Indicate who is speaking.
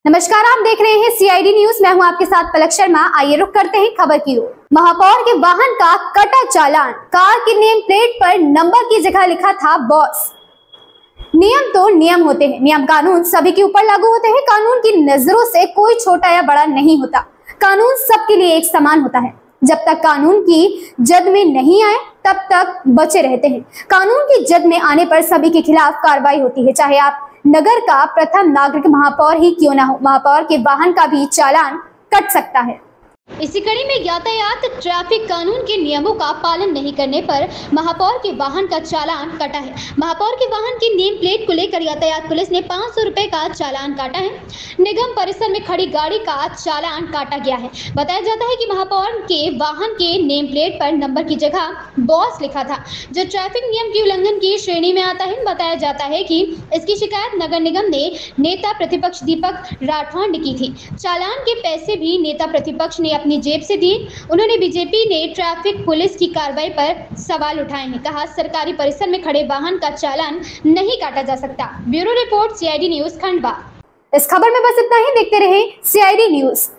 Speaker 1: नमस्कार, आप देख रहे हैं सीआईडी न्यूज। मैं हूं आपके साथ पलक शर्मा। आइए रुक करते हैं खबर की ओर। महापौर के वाहन का कटा चालान, कार की नेम प्लेट पर नंबर की जगह लिखा था बॉस। नियम तो नियम होते हैं, नियम कानून सभी के ऊपर लागू होते हैं। कानून की नजरों से कोई छोटा या बड़ा नहीं होता। कानून सबके लिए एक समान होता है। जब तक कानून की जद में नहीं आए तब तक बचे रहते हैं। कानून की जद में आने पर सभी के खिलाफ कार्रवाई होती है, चाहे आप नगर का प्रथम नागरिक महापौर ही क्यों ना हो। महापौर के वाहन का भी चालान कट सकता है। इसी कड़ी में यातायात ट्रैफिक कानून के नियमों का पालन नहीं करने पर महापौर के वाहन का चालान कटा है। महापौर के वाहन की नेम प्लेट को लेकर यातायात पुलिस ने 500 रुपए का चालान काटा है। निगम परिसर में खड़ी गाड़ी का चालान काटा गया है। बताया जाता है कि महापौर के वाहन के नेम प्लेट पर नंबर की जगह बॉस लिखा था, जो ट्रैफिक नियम की उल्लंघन की श्रेणी में आता है। बताया जाता है कि इसकी शिकायत नगर निगम ने नेता प्रतिपक्ष दीपक राठौड़ ने की थी। चालान के पैसे भी नेता प्रतिपक्ष ने अपनी जेब से दी। उन्होंने बीजेपी ने ट्रैफिक पुलिस की कार्रवाई पर सवाल उठाए हैं। कहा, सरकारी परिसर में खड़े वाहन का चालान नहीं काटा जा सकता। Bureau report, CID news, Khandwa. इस खबर में बस इतना ही। देखते रहे सीआईडी न्यूज।